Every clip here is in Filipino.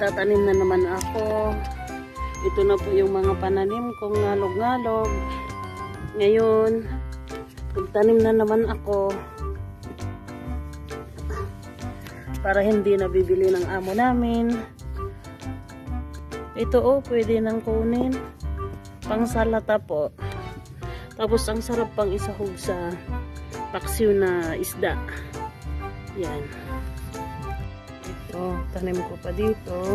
Magtatanim na naman ako. Ito na po yung mga pananim kong ngalog-ngalog. Ngayon, magtanim na naman ako. Para hindi nabibili ng amo namin. Ito pwede nang kunin. Pang salata po. Tapos ang sarap pang isahog sa paksiw na isda. Yan. Ito, tanim ko pa dito.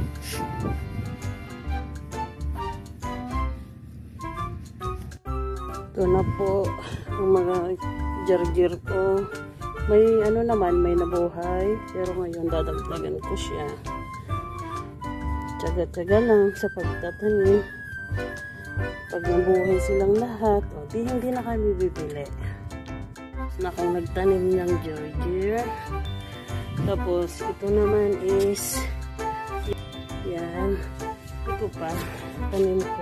Ito na po ang mga jar-jar ko. May ano naman, may nabuhay. Pero ngayon dadagdagan ko siya. Tsaga-tsaga lang sa pagtatanim. Pag nabuhay silang lahat, hindi na kami bibili. Na akong nagtanim ng jar-jar. Tapos, ito naman is yan. Ito pa, tanim ko.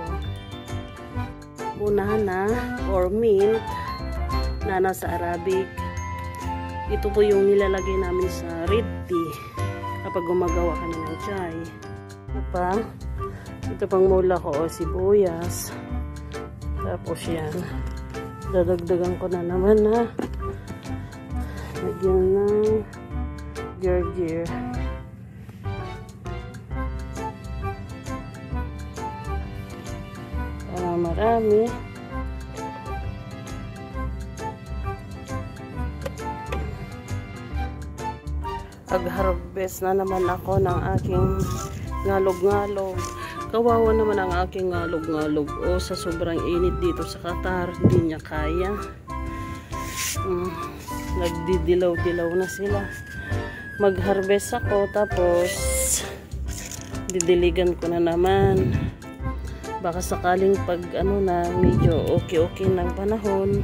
Unana or mint na nasa Arabic. Ito po yung nilalagay namin sa red tea kapag gumagawa kami ng chai. Ito pang mula ko o sibuyas. Tapos yan. Dadagdagan ko na naman na lagyan ng jar-jar. Para marami. Pag-harvest na naman ako ng aking ngalog-ngalog. Kawawa naman ang aking ngalog-ngalog. Sa sobrang init dito sa Qatar, hindi niya kaya. Nagdidilaw-dilaw na sila. Mag-harvest ako, tapos didiligan ko na naman. Baka sakaling pag na medyo okay ng panahon,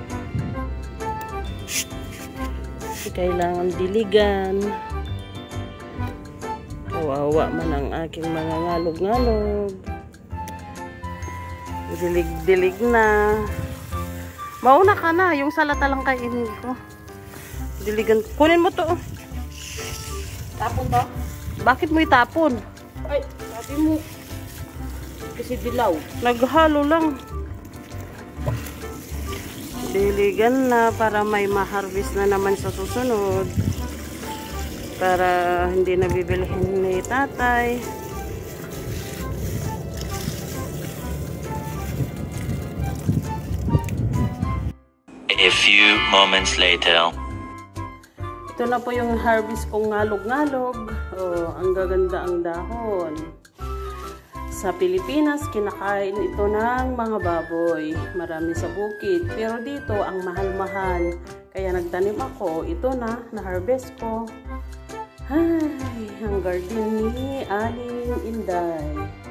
kailangan diligan. Kawawa man ang aking mga ngalog-ngalog. Dilig-dilig na. Mauna ka na. Yung salata lang kainin ko. Diligan. Kunin mo to. Tapon to? Bakit mo itapon? Ay, sabi mo. Kasi dilaw. Naghalo lang. Diligan na para may ma-harvest na naman sa susunod. Para hindi na bibilihin ni tatay. A few moments later. Ito na po yung harvest kong ngalog-ngalog. Ang gaganda ang dahon. Sa Pilipinas, kinakain ito ng mga baboy. Marami sa bukid. Pero dito, ang mahal-mahal. Kaya nagtanim ako. Ito na-harvest ko. Ay, ang garden ni Aling Inday.